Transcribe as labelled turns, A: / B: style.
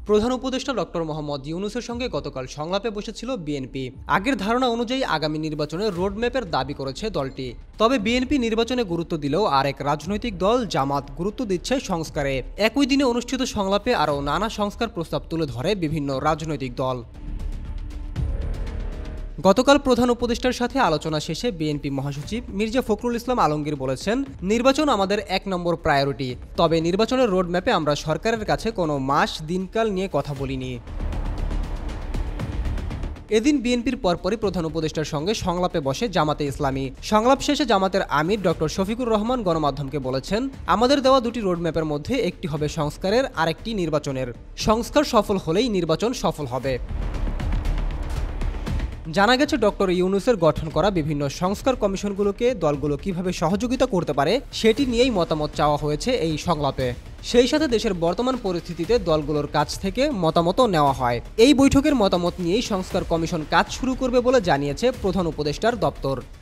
A: প্রধান উপদেষ্টা ডক্টর মোহাম্মদ ইউনূসের সঙ্গে গতকাল সংলাপে বসেছিল বিএনপি। আগের ধারণা অনুযায়ী আগামী নির্বাচনে রোডম্যাপের দাবি করেছে দলটি। তবে বিএনপি নির্বাচনে গুরুত্ব দিলেও আরেক রাজনৈতিক দল জামাত গুরুত্ব দিচ্ছে সংস্কারে। একই দিনে অনুষ্ঠিত সংলাপে আরও নানা সংস্কার প্রস্তাব তুলে ধরে বিভিন্ন রাজনৈতিক দল। গতকাল প্রধান উপদেষ্টার সাথে আলোচনা শেষে বিএনপি মহাসচিব মির্জা ফখরুল ইসলাম আলমগীর বলেছেন, নির্বাচন আমাদের ১ নম্বর প্রায়োরিটি। তবে নির্বাচনের রোডম্যাপে আমরা সরকারের কাছে কোনো মাস দিনকাল নিয়ে কথা বলিনি। এদিন বিএনপির পরপরই প্রধান উপদেষ্টার সঙ্গে সংলাপে বসে জামাতে ইসলামী। সংলাপ শেষে জামাতের আমির ডক্টর শফিকুর রহমান গণমাধ্যমকে বলেছেন, আমাদের দেওয়া দুটি রোডম্যাপের মধ্যে একটি হবে সংস্কারের, আরেকটি নির্বাচনের। সংস্কার সফল হলেই নির্বাচন সফল হবে। জানা গেছে, ডক্টর ইউনূসের গঠন করা বিভিন্ন সংস্কার কমিশনগুলোকে দলগুলো কিভাবে সহযোগিতা করতে পারে সেটি নিয়েই মতামত চাওয়া হয়েছে এই সংলাপে। সেই সাথে দেশের বর্তমান পরিস্থিতিতে দলগুলোর কাছ থেকে মতামতও নেওয়া হয়। এই বৈঠকের মতামত নিয়েই সংস্কার কমিশন কাজ শুরু করবে বলে জানিয়েছে প্রধান উপদেষ্টার দপ্তর।